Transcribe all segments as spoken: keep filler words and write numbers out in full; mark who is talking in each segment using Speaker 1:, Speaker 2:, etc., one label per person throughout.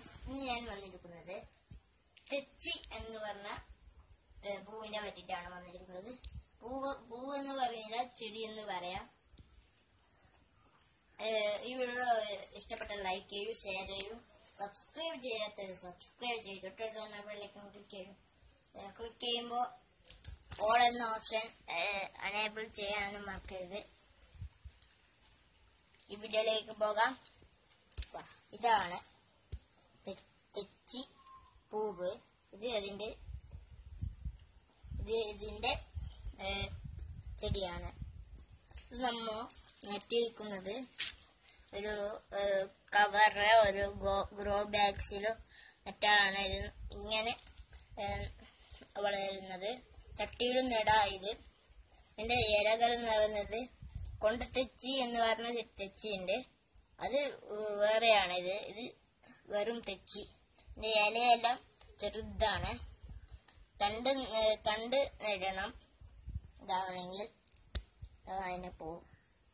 Speaker 1: Friends, ഇന്ന് ഞാൻ വന്നിരിക്കുന്നത് തെച്ചി എന്ന് പറഞ്ഞ പൂവിനെ പറ്റിയിട്ടാണ് വന്നിരിക്കുന്നത്. പൂവ് പൂവ് എന്ന് പറയുന്നില്ല, ചെടി എന്ന് പറയാം. ഈ വീഡിയോ ഇഷ്ടപ്പെട്ട ലൈക്ക് ചെയ്യൂ, ഷെയർ ചെയ്യൂ, സബ്സ്ക്രൈബ് ചെയ്യാത്തത് സബ്സ്ക്രൈബ് ചെയ്യൂ, തൊട്ടടുത്ത് ബെല്ലൈക്കൺ ക്ലിക്ക് ചെയ്യൂ. ക്ലിക്ക് ചെയ്യുമ്പോൾ ഓൾ എന്ന ഓപ്ഷൻ അനേബിൾ ചെയ്യാനും മറക്കരുത്. ഈ വീഡിയോയിലേക്ക് പോകാം. ഇതാണ് തെച്ചി പൂവ്. ഇത് അതിന്റെ ഇത് ഇതിന്റെ ചെടിയാണ്. ഇത് നമ്മ നട്ടിരിക്കുന്നത് ഒരു കവറിലോ ഒരു ഗ്രോ ബാഗ്സിലോ നട്ടാണ് ഇത് ഇങ്ങനെ വളരുന്നത്. ചട്ടിയിലും നടാ. ഇത് ഇതിന്റെ ഇലകൾ എന്ന് പറയുന്നത് കൊണ്ട് തെച്ചി എന്ന് പറഞ്ഞ തെച്ചി ഉണ്ട്, അത് വേറെയാണ്. ഇത് ഇത് വെറും തെച്ചി. ഇതിന്റെ ഇലയെല്ലാം ചെറുതാണ്. തണ്ട് തണ്ട് നടണം. ഇതാവണമെങ്കിൽ അതിനെ പോവും.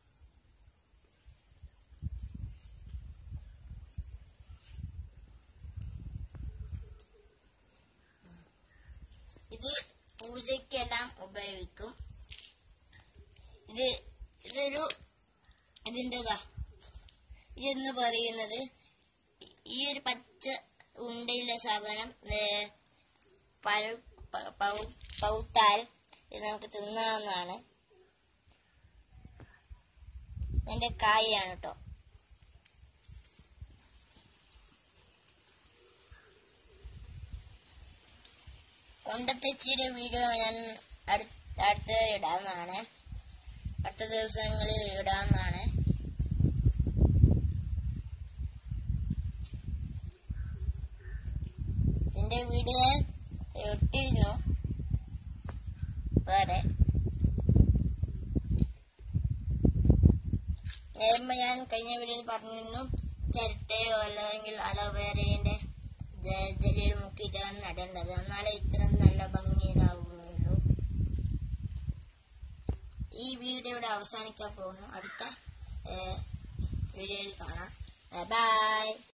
Speaker 1: ഇത് പൂജയ്ക്കെല്ലാം ഉപയോഗിക്കും. ഇത് ഇതൊരു ഇതിൻ്റെതാ ഇതെന്ന് പറയുന്നത് ഈ ഒരു പച്ച ഉണ്ടയിലെ സാധനം പൗത്താൽ ഇത് നമുക്ക് തിന്നാവുന്നതാണ്. ഇതിന്റെ കായാണ് കേട്ടോ. കൊണ്ടത്തെച്ചിയുടെ വീഡിയോ ഞാൻ അടുത്ത ഇടാവുന്നതാണ്, അടുത്ത ദിവസങ്ങളിൽ ഇടാവുന്നതാണ്. ഇതിന്റെ വീഡിയോ ഇട്ടിരുന്നു വേറെ. നേരമ്പോ ഞാൻ കഴിഞ്ഞ വീഡിയോയിൽ പറഞ്ഞിരുന്നു ചിരട്ടയോ അല്ലെങ്കിൽ അലോവേരയുടെ ജെല്ലിയിൽ മുക്കിയിട്ടാണ് നടേണ്ടത്, എന്നാലേ ഇത്ര നല്ല ഭംഗിയിലാവുകയുള്ളൂ. ഈ വീഡിയോ ഇവിടെ അവസാനിക്കാൻ പോകുന്നു. അടുത്ത വീഡിയോയിൽ കാണാം. ബൈ.